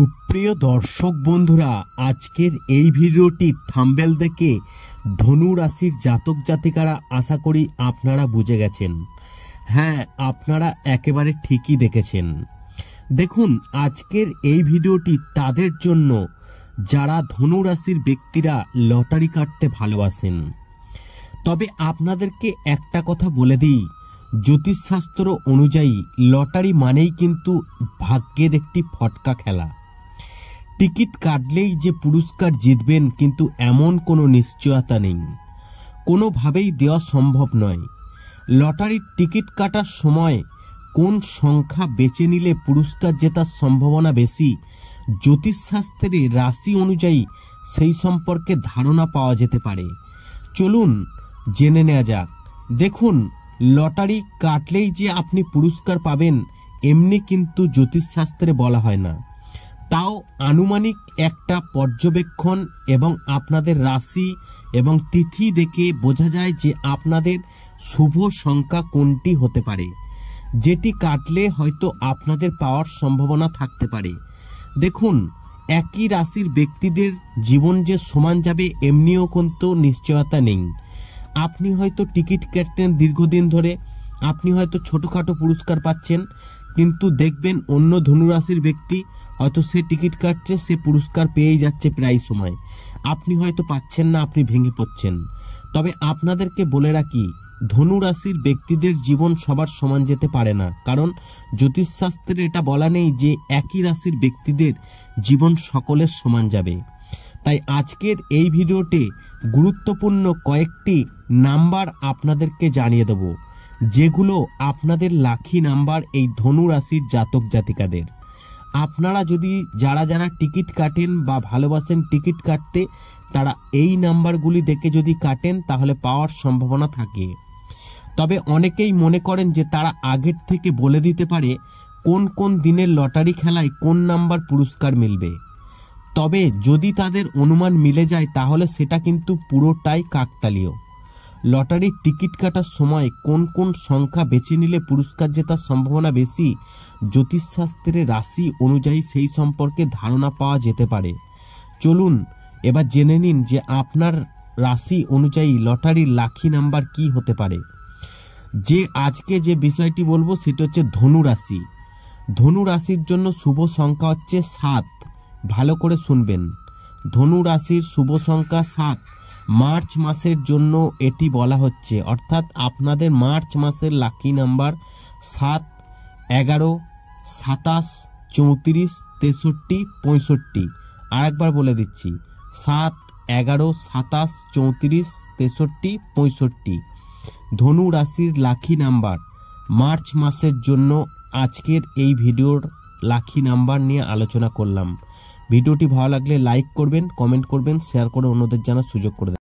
সুপ্রিয় দর্শক বন্ধুরা, আজকের এই ভিডিওটি থাম্বনেল দেখে ধনু রাশির জাতক জাতিকারা আশা করি আপনারা বুঝে গেছেন। হ্যাঁ, আপনারা একেবারে ঠিকই দেখেছেন। দেখুন, আজকের এই ভিডিওটি তাদের জন্য যারা ধনু রাশির ব্যক্তিরা লটারি কাটতে ভালোবাসেন। তবে আপনাদেরকে একটা কথা বলে দিই, জ্যোতিষশাস্ত্র অনুযায়ী লটারি মানেই কিন্তু ভাগ্যের একটি ফটকা খেলা। টিকিট কাটলেই যে পুরস্কার জিতবেন কিন্তু এমন কোনো নিশ্চয়তা নেই, কোনোভাবেই দেওয়া সম্ভব নয়। লটারির টিকিট কাটার সময় কোন সংখ্যা বেছে নিলে পুরস্কার জেতার সম্ভাবনা বেশি, জ্যোতিষশাস্ত্রে রাশি অনুযায়ী সেই সম্পর্কে ধারণা পাওয়া যেতে পারে। চলুন জেনে নেওয়া যাক। দেখুন, লটারি কাটলেই যে আপনি পুরস্কার পাবেন এমনি কিন্তু জ্যোতিষশাস্ত্রে বলা হয় না। তাও আনুমানিক একটা পর্যবেক্ষণ এবং আপনাদের রাশি এবং তিথি দেখে বোঝা যায় যে আপনাদের শুভ সংখ্যা কোনটি হতে পারে, যেটি কাটলে হয়তো আপনাদের পাওয়ার সম্ভাবনা থাকতে পারে। দেখুন, একই রাশির ব্যক্তিদের জীবন যে সমান যাবে এমনিও কিন্তু নিশ্চয়তা নেই। আপনি হয়তো টিকিট কাটতেন দীর্ঘদিন ধরে, আপনি হয়তো ছোটোখাটো পুরস্কার পাচ্ছেন, কিন্তু দেখবেন অন্য ধনুরাশির ব্যক্তি হয়তো সে টিকিট কাটছে, সে পুরস্কার পেয়েই যাচ্ছে প্রায় সময়। আপনি হয়তো পাচ্ছেন না, আপনি ভেঙে পড়ছেন। তবে আপনাদেরকে বলে রাখি, ধনুরাশির ব্যক্তিদের জীবন সবার সমান যেতে পারে না, কারণ জ্যোতিষশাস্ত্রে এটা বলা নেই যে একই রাশির ব্যক্তিদের জীবন সকলের সমান যাবে। তাই আজকের এই ভিডিওতে গুরুত্বপূর্ণ কয়েকটি নাম্বার আপনাদেরকে জানিয়ে দেব, যেগুলো আপনাদের লাকি নাম্বার এই ধনু রাশির জাতক জাতিকাদের। আপনারা যদি যারা টিকিট কাটেন বা ভালোবাসেন টিকিট কাটতে, তারা এই নাম্বারগুলি দেখে যদি কাটেন তাহলে পাওয়ার সম্ভাবনা থাকে। তবে অনেকেই মনে করেন যে তারা আগের থেকে বলে দিতে পারে কোন কোন দিনের লটারি খেলায় কোন নাম্বার পুরস্কার মিলবে। তবে যদি তাদের অনুমান মিলে যায় তাহলে সেটা কিন্তু পুরোটাই কাকতালীয়। লটারির টিকিট কাটার সময় কোন কোন সংখ্যা বেছে নিলে পুরস্কার জেতার সম্ভাবনা বেশি, জ্যোতিষশাস্ত্রের রাশি অনুযায়ী সেই সম্পর্কে ধারণা পাওয়া যেতে পারে। চলুন এবার জেনে নিন যে আপনার রাশি অনুযায়ী লটারির লাকি নাম্বার কি হতে পারে। যে আজকে যে বিষয়টি বলবো সেটা হচ্ছে ধনু রাশি। ধনু রাশির জন্য শুভ সংখ্যা হচ্ছে 7। ভালো করে শুনবেন, ধনু রাশির শুভ সংখ্যা 7। মার্চ মাসের জন্য এটি বলা হচ্ছে, অর্থাৎ আপনাদের মার্চ মাসের লাকি নাম্বার 7, 11, 27, 34, 63, 65। আরেকবার বলে দিচ্ছি, 7, 11, 27, 34, 63, 65 ধনু রাশির লাকি নাম্বার মার্চ মাসের জন্য। আজকের এই ভিডিওর লাকি নাম্বার নিয়ে আলোচনা করলাম। ভিডিওটি ভালো লাগলে লাইক করবেন, কমেন্ট করবেন, শেয়ার করে অন্যদের জানার সুযোগ করে দেবেন।